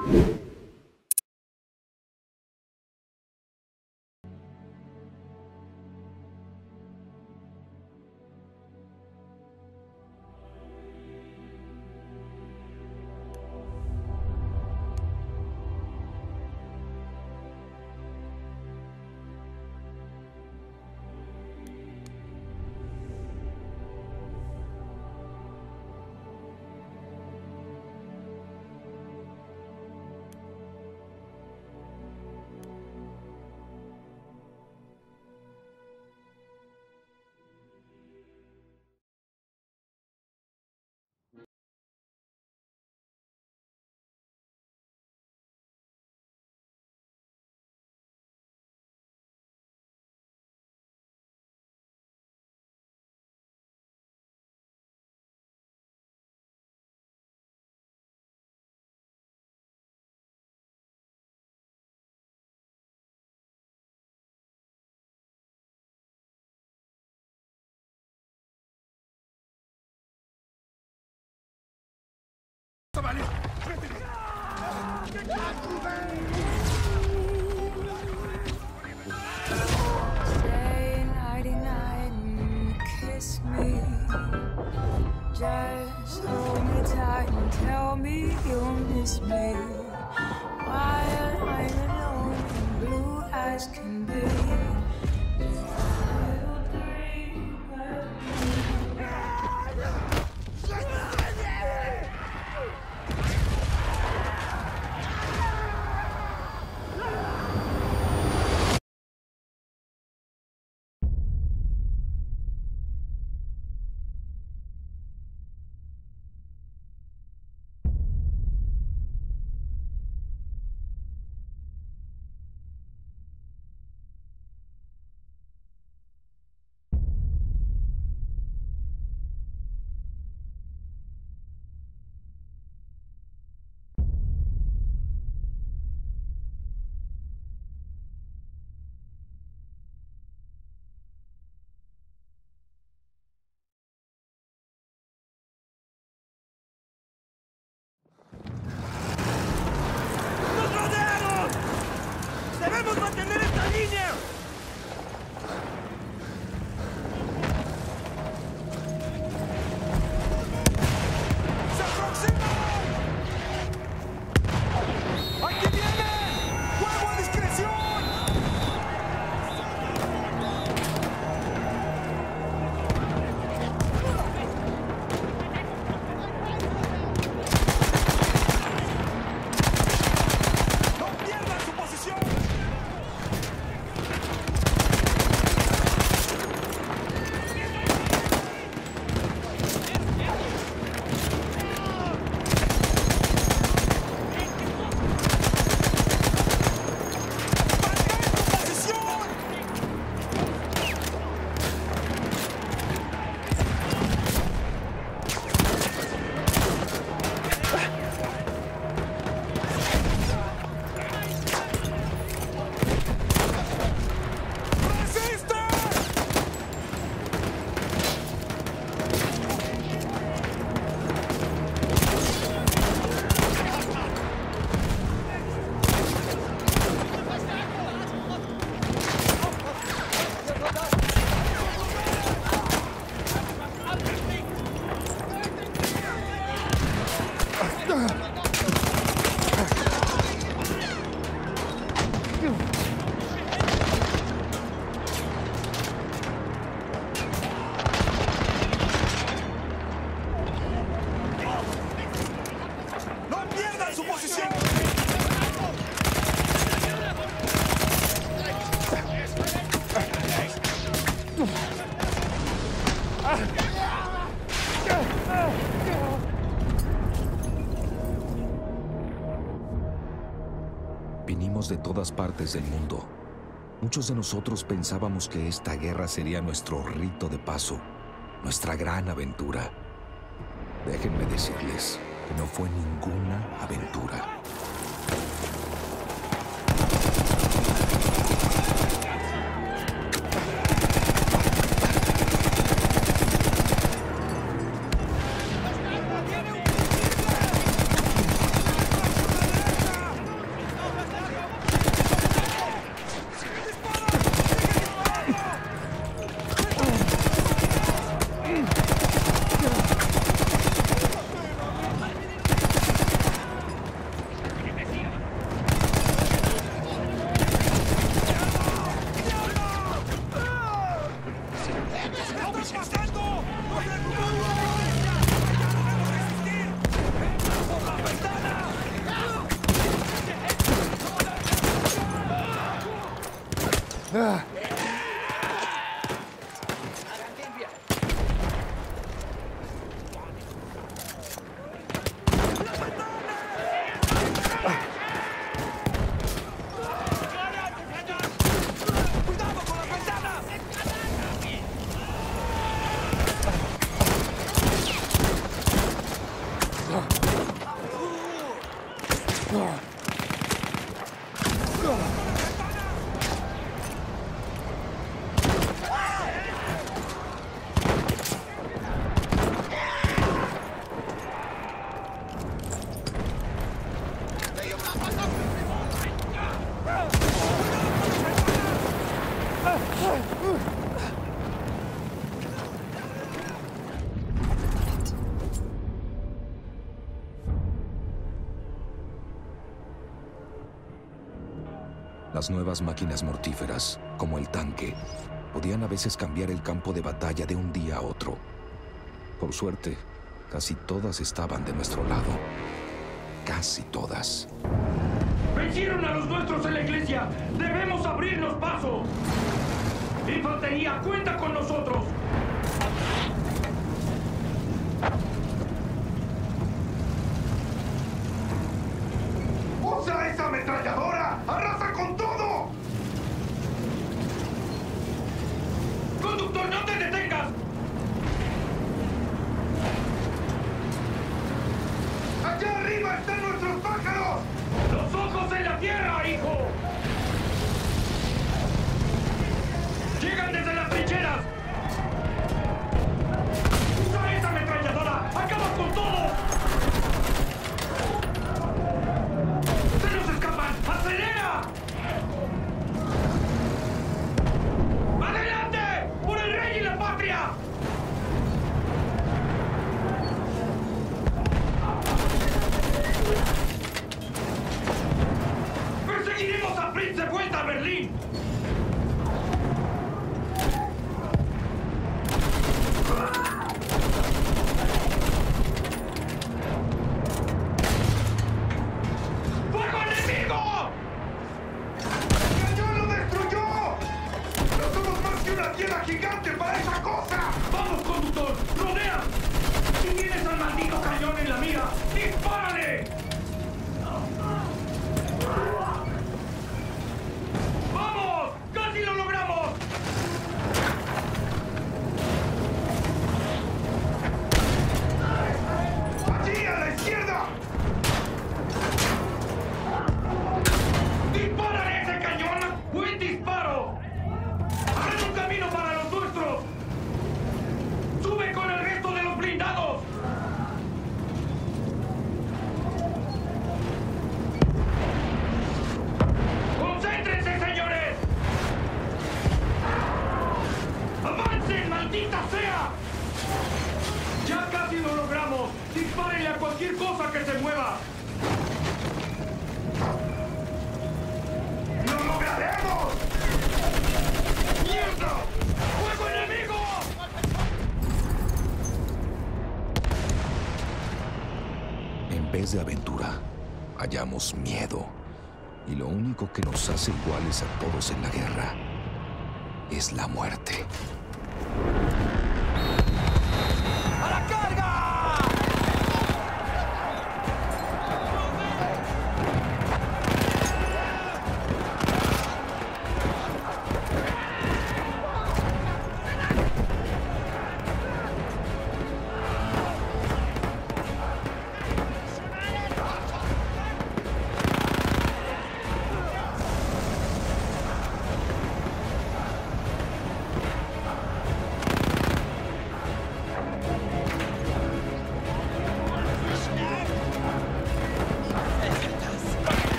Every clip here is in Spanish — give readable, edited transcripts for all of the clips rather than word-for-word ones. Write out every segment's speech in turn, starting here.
Vale. Stay nighty night and kiss me. Just hold me tight and tell me you'll miss me while I'm alone and blue as can be. ¡Debemos mantener esta línea! ¡Se aproximan! ¡Aquí vienen! ¡Fuego a discreción! ¡No pierdan su posición! Vinimos de todas partes del mundo. Muchos de nosotros pensábamos que esta guerra sería nuestro rito de paso, nuestra gran aventura. Déjenme decirles que no fue ninguna aventura. ¡Cuidado con las ventanas! Las nuevas máquinas mortíferas, como el tanque, podían a veces cambiar el campo de batalla de un día a otro. Por suerte, casi todas estaban de nuestro lado. Casi todas. ¡Vencieron a los nuestros en la iglesia! ¡Debemos abrirnos paso! ¡Infantería, cuenta con nosotros! ¡Usa esa ametralladora! ¡Arrasa con todo! ¡Conductor, no te detengas! ¡Allá arriba están nuestros pájaros! ¡Los ojos en la tierra, hijo! ¡Llegan desde las trincheras! ¡Usa esa ametralladora! ¡Acaba con todo! ¡Se nos escapan! ¡Acelera! ¡Adelante! ¡Por el rey y la patria! ¡Perseguiremos a Fritz de vuelta a Berlín! ¡Fuego enemigo! ¡El cañón lo destruyó! ¡No somos más que una tierra gigante para esa cosa! ¡Vamos, conductor! ¡Rodea! ¡Si tienes al maldito cañón en la mira, dispárale! ¡Vamos! ¡Casi lo logramos! ¡Allí, a la izquierda! ¡Dispárale a ese cañón! ¡Buen disparo! ¡Abren un camino para los nuestros! ¡Sube con el resto de los blindados! ¡Concéntrense, señores! ¡Avancen, maldita sea! ¡Ya casi lo logramos! ¡Dispárenle a cualquier cosa que se mueva! ¡Lo lograremos! ¡Mierda! ¡Fuego enemigo! En vez de aventura, hallamos miedo. Y lo único que nos hace iguales a todos en la guerra es la muerte. ¡A la carga!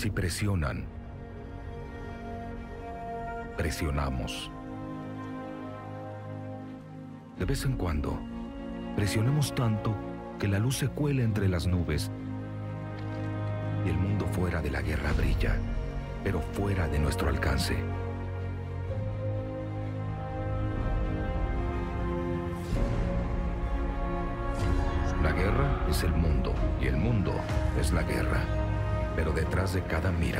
Si presionan, presionamos. De vez en cuando, presionemos tanto que la luz se cuele entre las nubes y el mundo fuera de la guerra brilla, pero fuera de nuestro alcance. La guerra es el mundo y el mundo es la guerra, pero detrás de cada mira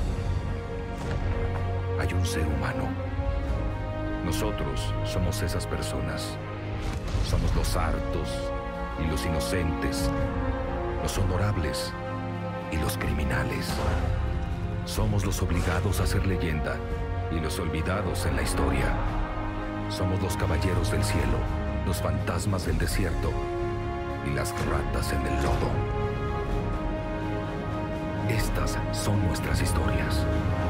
hay un ser humano. Nosotros somos esas personas. Somos los hartos y los inocentes, los honorables y los criminales. Somos los obligados a ser leyenda y los olvidados en la historia. Somos los caballeros del cielo, los fantasmas del desierto y las ratas en el lodo. Estas son nuestras historias.